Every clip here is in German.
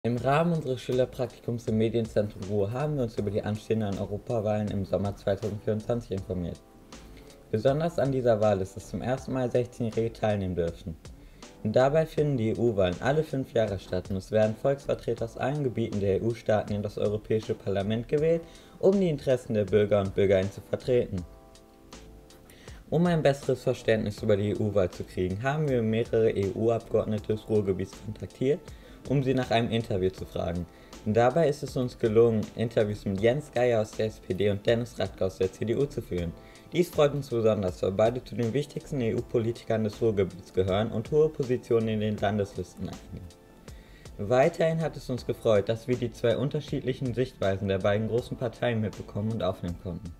Im Rahmen unseres Schülerpraktikums im Medienzentrum Ruhr haben wir uns über die anstehenden Europawahlen im Sommer 2024 informiert. Besonders an dieser Wahl ist es zum ersten Mal 16-Jährige teilnehmen dürfen. Und dabei finden die EU-Wahlen alle 5 Jahre statt und es werden Volksvertreter aus allen Gebieten der EU-Staaten in das Europäische Parlament gewählt, um die Interessen der Bürger und Bürgerinnen zu vertreten. Um ein besseres Verständnis über die EU-Wahl zu kriegen, haben wir mehrere EU-Abgeordnete des Ruhrgebiets kontaktiert, um sie nach einem Interview zu fragen. Und dabei ist es uns gelungen, Interviews mit Jens Geier aus der SPD und Dennis Radke aus der CDU zu führen. Dies freut uns besonders, weil beide zu den wichtigsten EU-Politikern des Ruhrgebiets gehören und hohe Positionen in den Landeslisten einnehmen. Weiterhin hat es uns gefreut, dass wir die zwei unterschiedlichen Sichtweisen der beiden großen Parteien mitbekommen und aufnehmen konnten.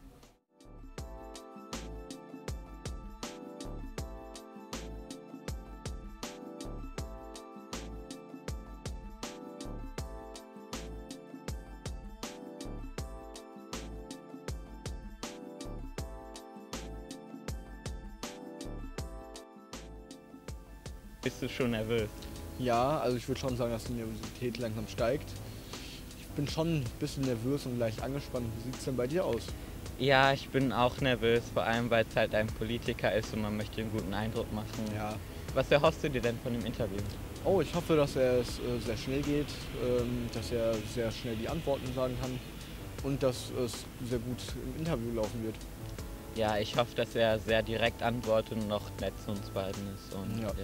Bist du schon nervös? Ja, also ich würde schon sagen, dass die Nervosität langsam steigt. Ich bin schon ein bisschen nervös und leicht angespannt. Wie sieht es denn bei dir aus? Ja, ich bin auch nervös, vor allem weil es halt ein Politiker ist und man möchte einen guten Eindruck machen. Ja. Was erhoffst du dir denn von dem Interview? Oh, ich hoffe, dass es sehr schnell geht, dass er sehr schnell die Antworten sagen kann und dass es sehr gut im Interview laufen wird. Ja, ich hoffe, dass er sehr direkt antwortet und noch nett zu uns beiden ist. Und ja.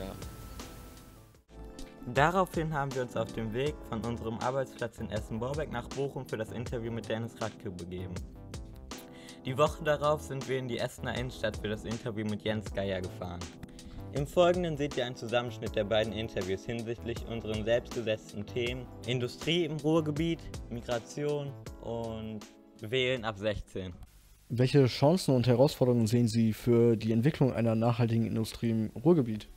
Daraufhin haben wir uns auf dem Weg von unserem Arbeitsplatz in Essen-Borbeck nach Bochum für das Interview mit Dennis Radke begeben. Die Woche darauf sind wir in die Essener Innenstadt für das Interview mit Jens Geier gefahren. Im Folgenden seht ihr einen Zusammenschnitt der beiden Interviews hinsichtlich unseren selbstgesetzten Themen Industrie im Ruhrgebiet, Migration und Wählen ab 16. Welche Chancen und Herausforderungen sehen Sie für die Entwicklung einer nachhaltigen Industrie im Ruhrgebiet?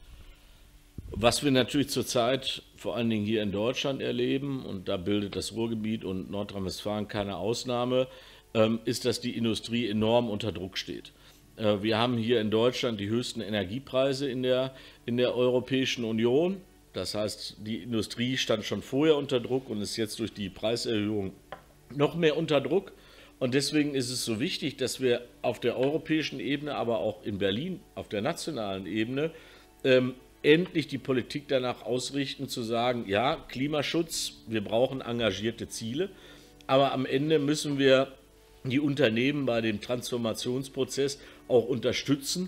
Was wir natürlich zurzeit vor allen Dingen hier in Deutschland erleben, und da bildet das Ruhrgebiet und Nordrhein-Westfalen keine Ausnahme, ist, dass die Industrie enorm unter Druck steht. Wir haben hier in Deutschland die höchsten Energiepreise in der Europäischen Union. Das heißt, die Industrie stand schon vorher unter Druck und ist jetzt durch die Preiserhöhung noch mehr unter Druck. Und deswegen ist es so wichtig, dass wir auf der europäischen Ebene, aber auch in Berlin auf der nationalen Ebene, endlich die Politik danach ausrichten, zu sagen, ja, Klimaschutz, wir brauchen engagierte Ziele, aber am Ende müssen wir die Unternehmen bei dem Transformationsprozess auch unterstützen.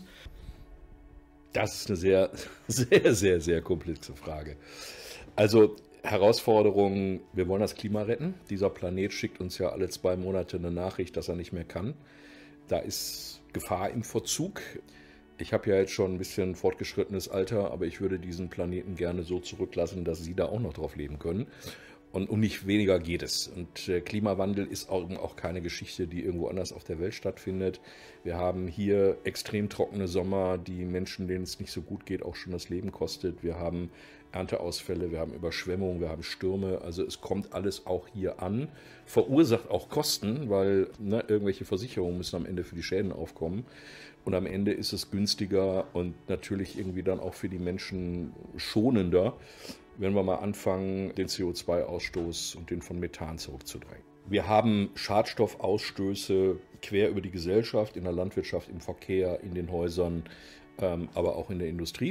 Das ist eine sehr, sehr, sehr, sehr komplexe Frage. Also Herausforderung, wir wollen das Klima retten. Dieser Planet schickt uns ja alle 2 Monate eine Nachricht, dass er nicht mehr kann. Da ist Gefahr im Verzug. Ich habe ja jetzt schon ein bisschen fortgeschrittenes Alter, aber ich würde diesen Planeten gerne so zurücklassen, dass Sie da auch noch drauf leben können. Und um nicht weniger geht es. Und Klimawandel ist auch keine Geschichte, die irgendwo anders auf der Welt stattfindet. Wir haben hier extrem trockene Sommer, die Menschen, denen es nicht so gut geht, auch schon das Leben kostet. Wir haben Ernteausfälle, wir haben Überschwemmungen, wir haben Stürme. Also es kommt alles auch hier an. Verursacht auch Kosten, weil irgendwelche Versicherungen müssen am Ende für die Schäden aufkommen. Und am Ende ist es günstiger und natürlich irgendwie dann auch für die Menschen schonender, wenn wir mal anfangen, den CO2-Ausstoß und den von Methan zurückzudrängen. Wir haben Schadstoffausstöße quer über die Gesellschaft, in der Landwirtschaft, im Verkehr, in den Häusern, aber auch in der Industrie.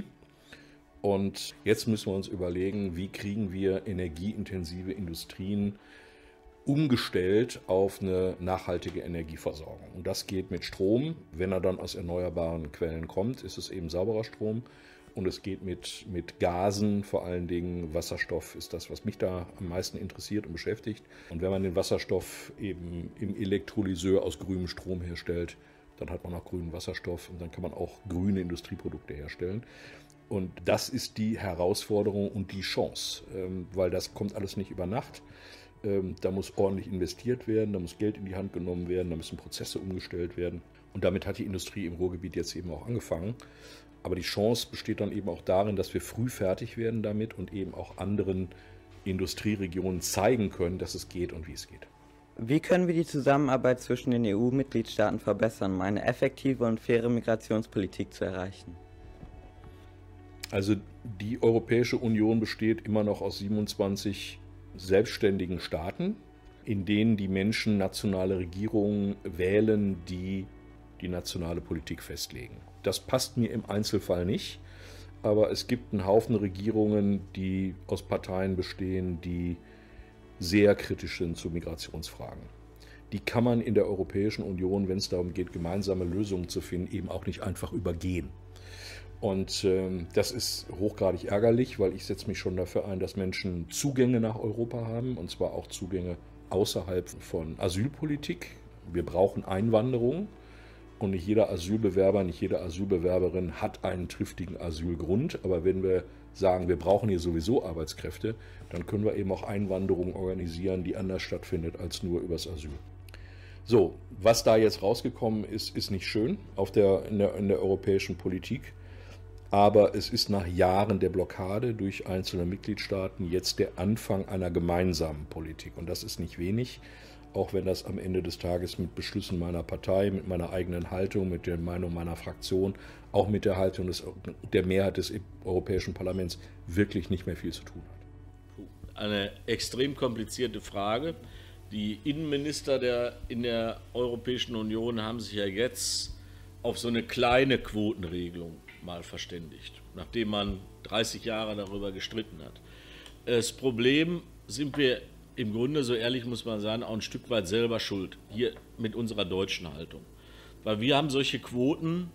Und jetzt müssen wir uns überlegen, wie kriegen wir energieintensive Industrien umgestellt auf eine nachhaltige Energieversorgung. Und das geht mit Strom. Wenn er dann aus erneuerbaren Quellen kommt, ist es eben sauberer Strom. Und es geht mit Gasen, vor allen Dingen Wasserstoff ist das, was mich da am meisten interessiert und beschäftigt. Und wenn man den Wasserstoff eben im Elektrolyseur aus grünem Strom herstellt, dann hat man auch grünen Wasserstoff und dann kann man auch grüne Industrieprodukte herstellen. Und das ist die Herausforderung und die Chance, weil das kommt alles nicht über Nacht. Da muss ordentlich investiert werden, da muss Geld in die Hand genommen werden, da müssen Prozesse umgestellt werden. Und damit hat die Industrie im Ruhrgebiet jetzt eben auch angefangen. Aber die Chance besteht dann eben auch darin, dass wir früh fertig werden damit und eben auch anderen Industrieregionen zeigen können, dass es geht und wie es geht. Wie können wir die Zusammenarbeit zwischen den EU-Mitgliedstaaten verbessern, um eine effektive und faire Migrationspolitik zu erreichen? Also die Europäische Union besteht immer noch aus 27 selbstständigen Staaten, in denen die Menschen nationale Regierungen wählen, die die nationale Politik festlegen. Das passt mir im Einzelfall nicht, aber es gibt einen Haufen Regierungen, die aus Parteien bestehen, die sehr kritisch sind zu Migrationsfragen. Die kann man in der Europäischen Union, wenn es darum geht, gemeinsame Lösungen zu finden, eben auch nicht einfach übergehen. Und das ist hochgradig ärgerlich, weil ich setze mich schon dafür ein, dass Menschen Zugänge nach Europa haben, und zwar auch Zugänge außerhalb von Asylpolitik. Wir brauchen Einwanderung. Und nicht jeder Asylbewerber, nicht jede Asylbewerberin hat einen triftigen Asylgrund. Aber wenn wir sagen, wir brauchen hier sowieso Arbeitskräfte, dann können wir eben auch Einwanderung organisieren, die anders stattfindet als nur übers Asyl. So, was da jetzt rausgekommen ist, ist nicht schön in der europäischen Politik. Aber es ist nach Jahren der Blockade durch einzelne Mitgliedstaaten jetzt der Anfang einer gemeinsamen Politik. Und das ist nicht wenig. Auch wenn das am Ende des Tages mit Beschlüssen meiner Partei, mit meiner eigenen Haltung, mit der Meinung meiner Fraktion, auch mit der Haltung der Mehrheit des Europäischen Parlaments wirklich nicht mehr viel zu tun hat. Eine extrem komplizierte Frage. Die Innenminister in der Europäischen Union haben sich ja jetzt auf so eine kleine Quotenregelung mal verständigt, nachdem man 30 Jahre darüber gestritten hat. Das Problem sind wir im Grunde, so ehrlich muss man sagen, auch ein Stück weit selber schuld, hier mit unserer deutschen Haltung. Weil wir haben solche Quoten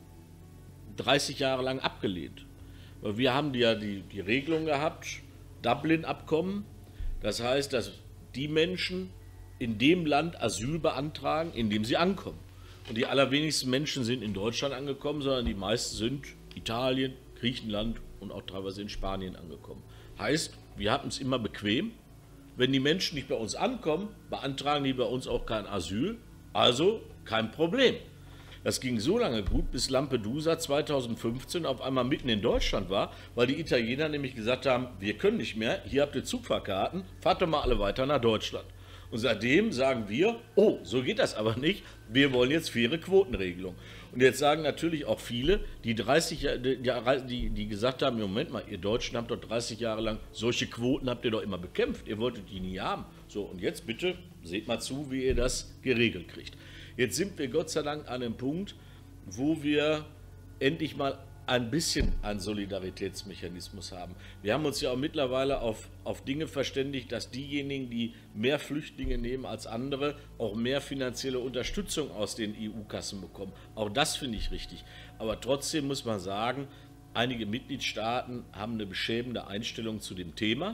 30 Jahre lang abgelehnt. Weil wir haben ja die Regelung gehabt, Dublin-Abkommen, das heißt, dass die Menschen in dem Land Asyl beantragen, in dem sie ankommen. Und die allerwenigsten Menschen sind in Deutschland angekommen, sondern die meisten sind Italien, Griechenland und auch teilweise in Spanien angekommen. Heißt, wir hatten es immer bequem. Wenn die Menschen nicht bei uns ankommen, beantragen die bei uns auch kein Asyl, also kein Problem. Das ging so lange gut, bis Lampedusa 2015 auf einmal mitten in Deutschland war, weil die Italiener nämlich gesagt haben, wir können nicht mehr, hier habt ihr Zugfahrkarten, fahrt doch mal alle weiter nach Deutschland. Und seitdem sagen wir, oh, so geht das aber nicht, wir wollen jetzt faire Quotenregelung. Und jetzt sagen natürlich auch viele, die gesagt haben, Moment mal, ihr Deutschen habt doch 30 Jahre lang solche Quoten habt ihr doch immer bekämpft, ihr wolltet die nie haben. So, und jetzt bitte, seht mal zu, wie ihr das geregelt kriegt. Jetzt sind wir Gott sei Dank an einem Punkt, wo wir endlich mal ein bisschen einen Solidaritätsmechanismus haben. Wir haben uns ja auch mittlerweile auf Dinge verständigt, dass diejenigen, die mehr Flüchtlinge nehmen als andere, auch mehr finanzielle Unterstützung aus den EU-Kassen bekommen. Auch das finde ich richtig. Aber trotzdem muss man sagen, einige Mitgliedstaaten haben eine beschämende Einstellung zu dem Thema,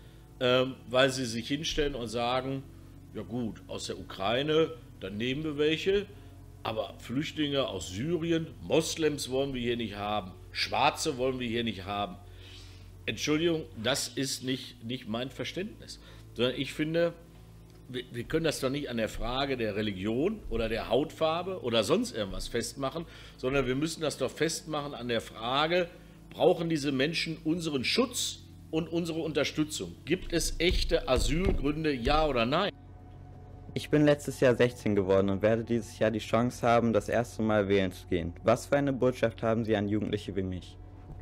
weil sie sich hinstellen und sagen, ja gut, aus der Ukraine, dann nehmen wir welche, aber Flüchtlinge aus Syrien, Moslems wollen wir hier nicht haben, Schwarze wollen wir hier nicht haben. Entschuldigung, das ist nicht mein Verständnis. Sondern ich finde, wir können das doch nicht an der Frage der Religion oder der Hautfarbe oder sonst irgendwas festmachen, sondern wir müssen das doch festmachen an der Frage, brauchen diese Menschen unseren Schutz und unsere Unterstützung? Gibt es echte Asylgründe, ja oder nein? Ich bin letztes Jahr 16 geworden und werde dieses Jahr die Chance haben, das erste Mal wählen zu gehen. Was für eine Botschaft haben Sie an Jugendliche wie mich?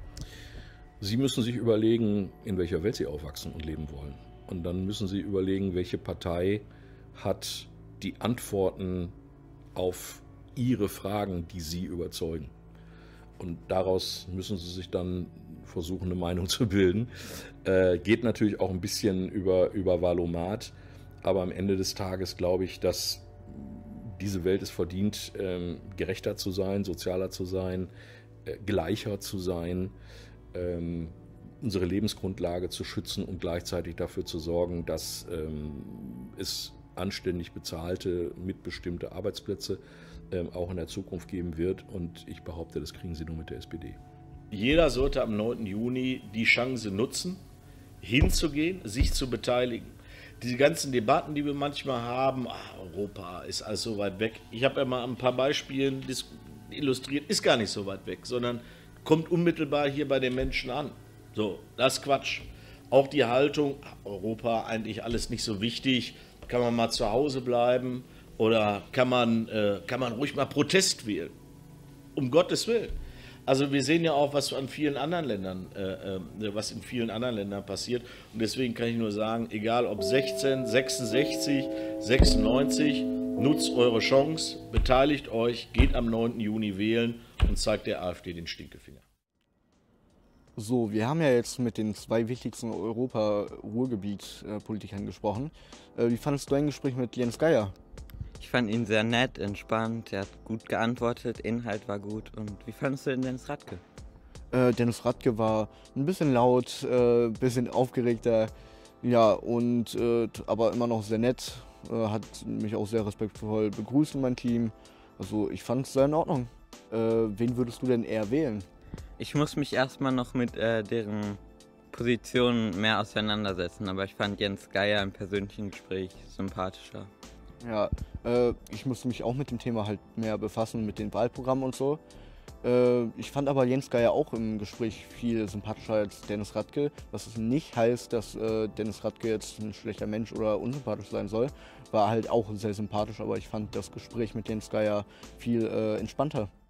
Sie müssen sich überlegen, in welcher Welt Sie aufwachsen und leben wollen. Und dann müssen Sie überlegen, welche Partei hat die Antworten auf Ihre Fragen, die Sie überzeugen. Und daraus müssen Sie sich dann versuchen, eine Meinung zu bilden. Geht natürlich auch ein bisschen über Valomat. Aber am Ende des Tages glaube ich, dass diese Welt es verdient, gerechter zu sein, sozialer zu sein, gleicher zu sein, unsere Lebensgrundlage zu schützen und gleichzeitig dafür zu sorgen, dass es anständig bezahlte, mitbestimmte Arbeitsplätze auch in der Zukunft geben wird. Und ich behaupte, das kriegen Sie nur mit der SPD. Jeder sollte am 9. Juni die Chance nutzen, hinzugehen, sich zu beteiligen. Diese ganzen Debatten, die wir manchmal haben, Europa ist alles so weit weg. Ich habe ja mal ein paar Beispiele illustriert, ist gar nicht so weit weg, sondern kommt unmittelbar hier bei den Menschen an. So, das ist Quatsch. Auch die Haltung, Europa eigentlich alles nicht so wichtig, kann man mal zu Hause bleiben oder kann man ruhig mal Protest wählen. Um Gottes Willen. Also wir sehen ja auch, was in vielen anderen Ländern passiert. Und deswegen kann ich nur sagen, egal ob 16, 66, 96, nutzt eure Chance, beteiligt euch, geht am 9. Juni wählen und zeigt der AfD den Stinkefinger. So, wir haben ja jetzt mit den 2 wichtigsten Europa-Ruhrgebiet-Politikern gesprochen. Wie fandest du dein Gespräch mit Jens Geier? Ich fand ihn sehr nett, entspannt, er hat gut geantwortet, Inhalt war gut. Und wie fandest du denn Dennis Radke? Dennis Radke war ein bisschen laut, ein bisschen aufgeregter, ja, und aber immer noch sehr nett, hat mich auch sehr respektvoll begrüßt in meinem Team. Also ich fand es sehr in Ordnung. Wen würdest du denn eher wählen? Ich muss mich erstmal noch mit deren Positionen mehr auseinandersetzen, aber ich fand Jens Geier im persönlichen Gespräch sympathischer. Ja, ich musste mich auch mit dem Thema halt mehr befassen, mit den Wahlprogrammen und so. Ich fand aber Jens Geier auch im Gespräch viel sympathischer als Dennis Radke, was es nicht heißt, dass Dennis Radke jetzt ein schlechter Mensch oder unsympathisch sein soll. War halt auch sehr sympathisch, aber ich fand das Gespräch mit Jens Geier viel entspannter.